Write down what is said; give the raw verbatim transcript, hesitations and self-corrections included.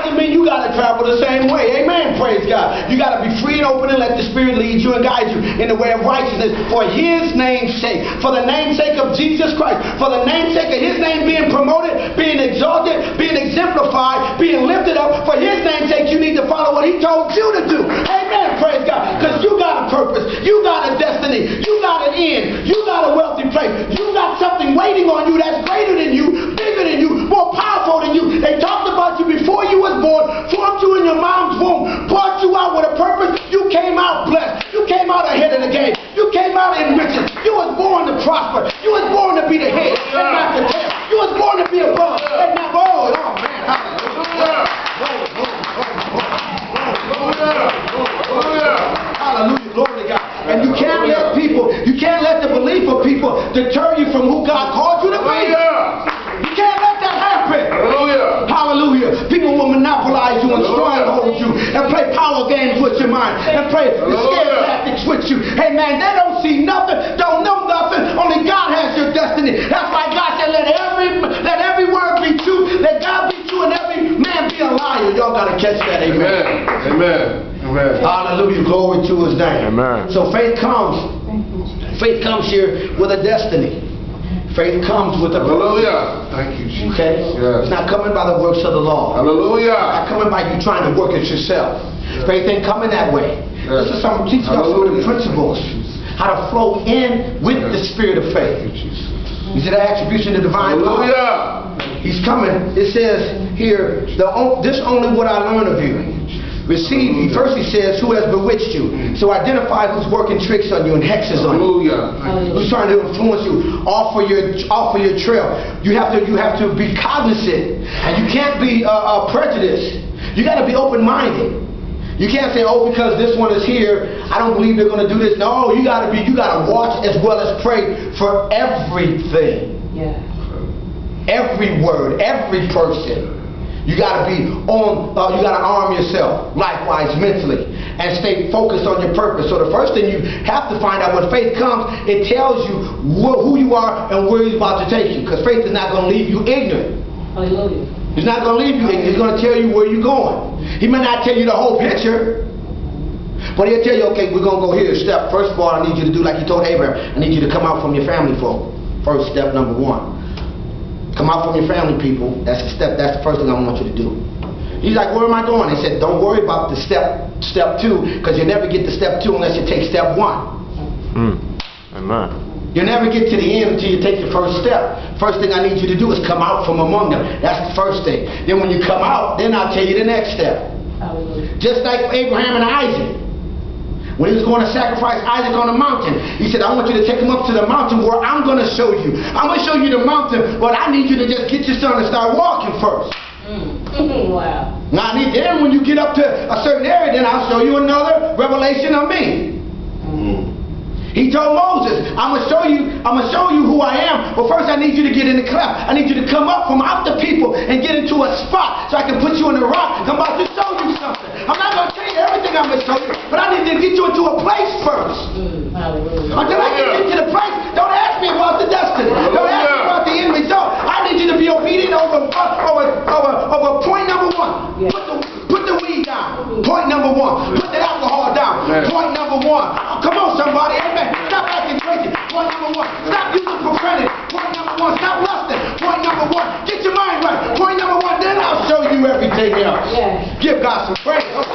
doesn't mean you got to travel the same way. Amen. Praise God. You got to be free and open and let the Spirit lead you and guide you in the way of righteousness for His name's sake. For the name's sake of Jesus Christ. For the name's sake of His name being promoted, being exalted, being exemplified, being lifted up. For His name's sake, you need to follow what He told you to do. Amen. Praise God. Because you got a purpose. You got a destiny. You got an end. You got a wealthy place. You got something waiting on you that's greater than you, bigger than you, more powerful than you. They talked about you before you was born, formed you in your mom's womb, brought you out with a purpose. You came out blessed. You came out ahead of the game. You came out in riches. You was born to prosper. You was born to be the head and not the tail. You was born to be above and not below. Oh man, hallelujah. Hallelujah, glory to God. And you can't let people, you can't let the belief of people deter you from who God called you to be. You can't let that happen. Hallelujah. Hallelujah. People will monopolize you and stronghold you and play power games with your mind and play scare tactics with you. Hey man, they don't see nothing, don't know nothing. Only God has your destiny. That's why God said, let every let every word be true, let God be true, and every man be a liar. Y'all gotta catch that. Amen. Amen. Amen. Hallelujah. Glory to His name. Amen. So faith comes. Faith comes here with a destiny. Faith comes with a purpose. Hallelujah. Thank you, Jesus. Okay? Yes. It's not coming by the works of the law. Hallelujah. It's not coming by you trying to work it yourself. Yes. Faith ain't coming that way. Yes. This is some teaching us some of the principles. How to flow in with yes. the spirit of faith. You see the attribution of divine Hallelujah. power? He's coming. It says here, the, this only what I learned of you. Receive ye. First he says, who has bewitched you? So identify who's working tricks on you and hexes on you. Who's trying to influence you. Offer your offer your trail. You have to you have to be cognizant, and you can't be uh, uh, prejudiced. You got to be open-minded. You can't say, oh, because this one is here, I don't believe they're going to do this. No, you got to be. You got to watch as well as pray for everything. Yeah. Every word, every person. You got to be on, uh, you got to arm yourself, likewise, mentally, and stay focused on your purpose. So the first thing you have to find out when faith comes, it tells you wh who you are and where He's about to take you. Because faith is not going to leave you ignorant. Hallelujah. He's not going to leave you ignorant. He's going to tell you where you're going. He may not tell you the whole picture, but He'll tell you, okay, we're going to go here. Step, first of all, I need you to do like He told Abraham. I need you to come out from your family for first step number one. Come out from your family, people. That's the step. That's the first thing I want you to do. He's like, where am I going? He said, don't worry about the step, step two, because you never get to step two unless you take step one. Mm. Amen. You never get to the end until you take your first step. First thing I need you to do is come out from among them. That's the first thing. Then when you come out, then I'll tell you the next step. Hallelujah. Just like Abraham and Isaac. When he was going to sacrifice Isaac on the mountain, he said, I want you to take him up to the mountain where I'm going to show you. I'm going to show you the mountain, but I need you to just get your son to start walking first. Mm. Wow. Now, I need, then when you get up to a certain area, then I'll show you another revelation of me. Mm. He told Moses, I'm gonna show you, I'm gonna show you who I am, but first I need you to get in the cleft. I need you to come up from out the people and get into a spot so I can put you in the rock. I'm about to show you something. I'm not gonna tell you everything I'm gonna show you, but I need to get you into a place first. Mm, hallelujah. Until I can get to the place, don't ask me about the destiny. Don't ask me about the end result. I need you to be obedient over over over, over point number one. Yeah. Put the put the weed down. Point number one. Put the alcohol down. Yeah. Point number one. Come on, somebody. Amen. Stop acting crazy. Point number one. Stop using profanity. Point number one. Stop lusting. Point number one. Get your mind right. Point number one. Then I'll show you everything else. Yeah. Give God some praise.